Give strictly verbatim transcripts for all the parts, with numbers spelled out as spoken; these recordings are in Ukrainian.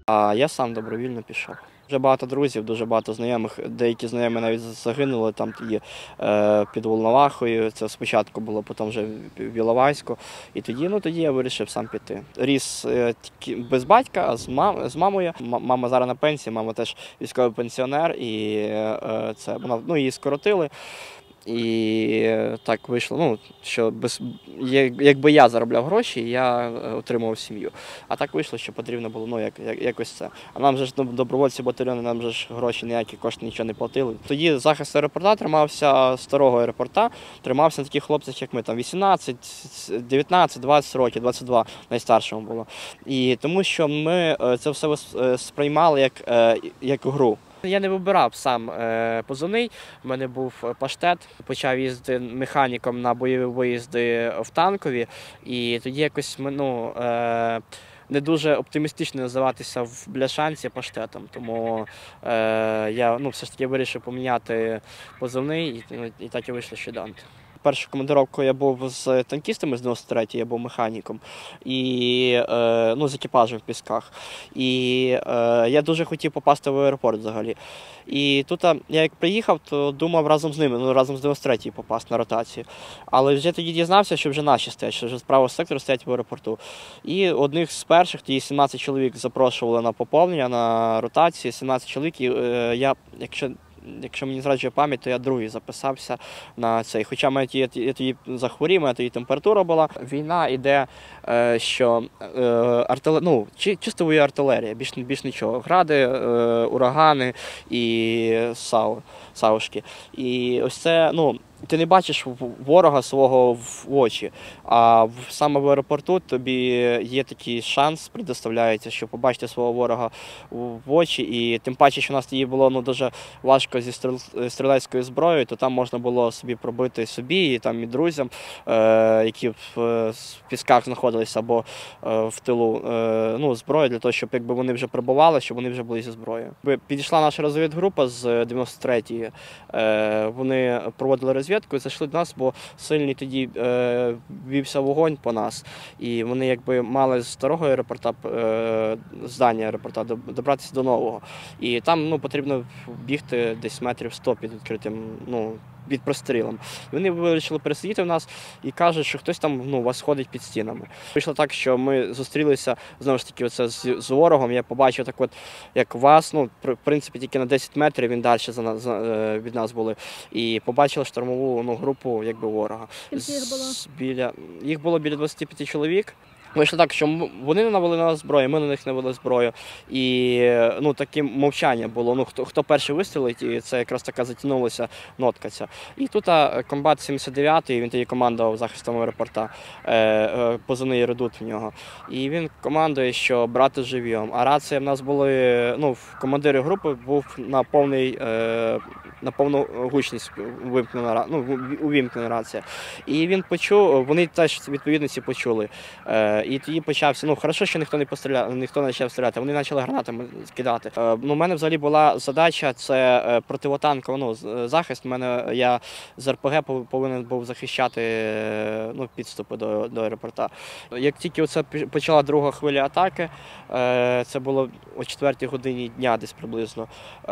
А я сам добровільно пішов. Дуже багато друзів, дуже багато знайомих, деякі знайомі навіть загинули там тоді е, під Волновахою. Це спочатку було, потім вже в Іловайську. І тоді, ну, тоді я вирішив сам піти. Ріс е, тільки без батька, а з, мам, з мамою. Мама зараз на пенсії, мама теж військовий пенсіонер, і е, це вона, ну, її скоротили. І так вийшло, ну, що без, якби я заробляв гроші, я отримував сім'ю. А так вийшло, що потрібно було, ну, як, як, якось це. А нам же ж, ну, добровольці батальйону, нам же ж гроші ніякі, кошти нічого не платили. Тоді захист аеропорта тримався, старого аеропорта, тримався на таких хлопцях, як ми, там вісімнадцять, дев'ятнадцять, двадцять років, двадцять два найстаршому було. І тому що ми це все сприймали як, як гру. Я не вибирав сам позивний, в мене був паштет, почав їздити механіком на бойові виїзди в танкові, і тоді якось, ну, не дуже оптимістично називатися в Бляшанці паштетом, тому я, ну, все ж таки вирішив поміняти позивний, і, і так і вийшло, що Данте. Першу командировку я був з танкістами з дев'яносто третьої, я був механіком, і, ну, з екіпажем в Пісках. І я дуже хотів попасти в аеропорт взагалі. І тут я як приїхав, то думав разом з ними, ну, разом з дев'яносто третьою попасти на ротацію. Але вже тоді дізнався, що вже наші стоять, що вже з правого сектору стоять в аеропорту. І одних з перших, тоді сімнадцять чоловік запрошували на поповнення, на ротацію, сімнадцять чоловік, і я, якщо Якщо мені зраджує пам'ять, то я другий записався на цей. Хоча я тоді захворів, моя тоді температура була. Війна йде, що артилер... ну, чисто воює артилерія, більш, більш нічого. Гради, урагани і сау, саушки. І ось це, ну, ти не бачиш ворога свого в очі, а саме в аеропорту тобі є такий шанс, предоставляється, що побачити свого ворога в очі. І тим паче, що у нас тоді було, ну, дуже важко зі стрілецькою зброєю, то там можна було собі пробити собі і, там, і друзям, е, які в Пісках знаходилися або е, в тилу, е, ну, зброю, для того, щоб якби вони вже прибували, щоб вони вже були зі зброєю. Підійшла наша розвідгрупа з дев'яносто третьої, е, вони проводили розвідку. Розвідку, зайшли до нас, бо сильний тоді е, вівся вогонь по нас. І вони якби мали з старого аеропорта, е, здання аеропорта, добратися до нового. І там, ну, потрібно бігти десь метрів сто під відкритим, ну, під прострілом. Вони вирішили пересидіти в нас і кажуть, що хтось там, ну, у вас ходить під стінами. Вийшло так, що ми зустрілися, знову ж таки, оце з, з ворогом. Я побачив так от, як вас, ну, в принципі, тільки на десять метрів він далі за, за, від нас були. І побачили штурмову, ну, групу, якби, ворога. Скільки їх було? Біля, їх було біля двадцяти п'яти чоловік. Вийшло так, що вони не навели на нас зброю, ми на них навели зброю. І, ну, таке мовчання було. Ну, хто, хто перший вистрілить, і це якраз така затягнулася нотка ця. І тут комбат сімдесят дев'ятий, він тоді командував захистом аеропорта, е, е, позивний редут в нього. І він командує, що брати живьом. А рація в нас були, ну, в командирі групи був на повний, е, на повну гучність увімкнена, ну, увімкнена рація. І він почув, вони теж відповідниці почули. Е, І тоді почався, ну, хорошо, що ніхто не постріляв, ніхто не почав стріляти, вони почали гранатами скидати. Е, ну, у мене взагалі була задача, це противотанковий, ну, захист. У мене, я з ар пе ге повинен був захищати, ну, підступи до, до аеропорта. Як тільки оце почала друга хвиля атаки, е, це було о четвертій годині дня десь приблизно,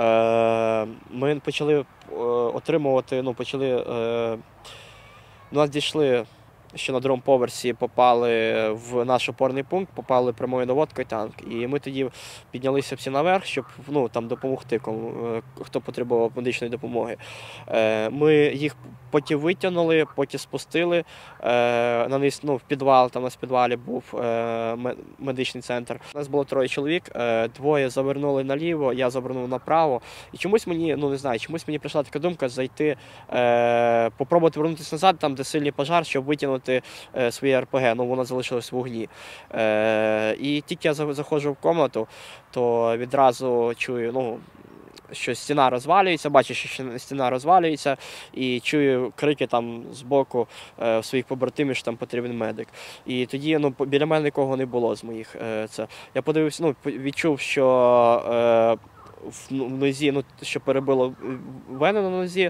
е, ми почали отримувати, ну, почали, е, ну, нас дійшли, що на другому поверсі попали в наш опорний пункт, попали прямою наводкою танк. І ми тоді піднялися всі наверх, щоб, ну, там допомогти, кому, хто потребував медичної допомоги. Ми їх потім витягнули, потім спустили, наниз, ну, в підвал, там у нас в підвалі був медичний центр. У нас було троє чоловік, двоє завернули наліво, я завернув направо. І чомусь мені, ну, не знаю, чомусь мені прийшла така думка зайти, попробувати повернутися назад, там, де сильний пожар, щоб витягнути своє ар пе ге, ну, воно залишилось в вогні. Е, і тільки я заходжу в кімнату, то відразу чую, ну, що стіна розвалюється, бачу, що стіна розвалюється, і чую крики там з боку е, своїх побратимів, що там потрібен медик. І тоді, ну, біля мене нікого не було з моїх. Е, це. Я подивився, ну, відчув, що е, в нозі, ну, що перебило вену на нозі,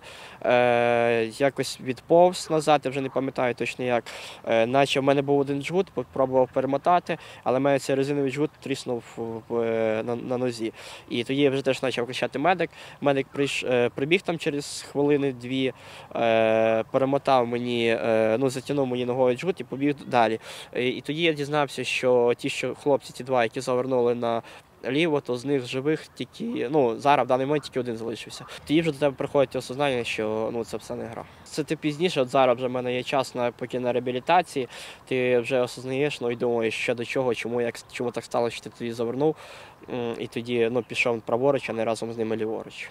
е, якось відповз назад, я вже не пам'ятаю точно як. Е, наче в мене був один джгут, спробував перемотати, але в мене цей резиновий джгут тріснув в, на, на нозі. І тоді я вже теж почав кричати медик. Медик прийш, е, прибіг там через хвилини-дві, е, перемотав мені, е, ну, затягнув мені ногою джгут і побіг далі. І, і тоді я дізнався, що ті, що хлопці, ті два, які завернули на ліво, то з них живих тільки, ну, зараз в даний момент тільки один залишився. Тоді вже до тебе приходить осознання, що, ну, це все не гра. Це ти пізніше, от зараз вже в мене є час на, поки на реабілітації, ти вже осознаєш, ну, і думаєш, що до чого, чому, як, чому так сталося, що ти тоді завернув, і тоді, ну, пішов праворуч, а не разом з ними ліворуч.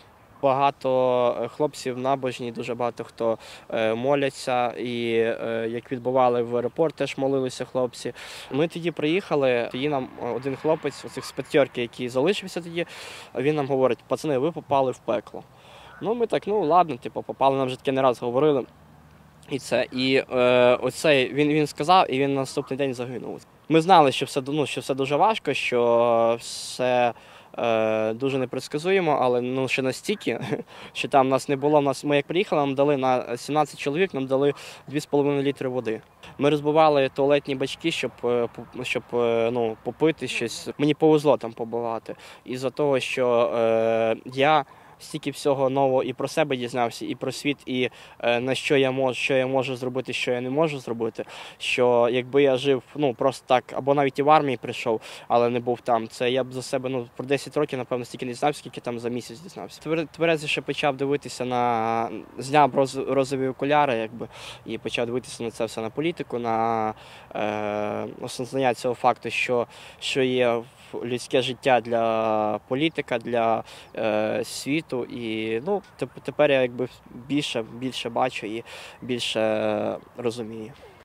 Багато хлопців набожні, дуже багато хто моляться, і як відбували в аеропорт, теж молилися хлопці. Ми тоді приїхали, тоді нам один хлопець, оцих з п'ятерки, який залишився тоді, він нам говорить: пацани, ви попали в пекло. Ну ми так, ну ладно, типу, попали, нам вже таке не раз говорили. І це, і е, оцей, він, він сказав, і він на наступний день загинув. Ми знали, що все, ну, що все дуже важко, що все е, дуже непредсказуємо, але ну, ще настільки, що там нас не було. Нас, ми як приїхали, нам дали на сімнадцять чоловік, нам дали дві з половиною літри води. Ми розбивали туалетні бачки, щоб, щоб ну, попити щось. Мені повезло там побувати. Із-за того, що е, я стільки всього нового і про себе дізнався, і про світ, і е, на що я можу, що я можу зробити, що я не можу зробити. Що якби я жив, ну, просто так, або навіть і в армії прийшов, але не був там, це я б за себе, ну, про десять років, напевно, стільки не знав, скільки там за місяць дізнався. Тверезіше почав дивитися на, зняв роз, розові окуляри, якби, і почав дивитися на це все, на політику, на е, осознання цього факту, що, що є людське життя для політика, для е, світу. І ну, тепер я якби більше, більше бачу і більше розумію.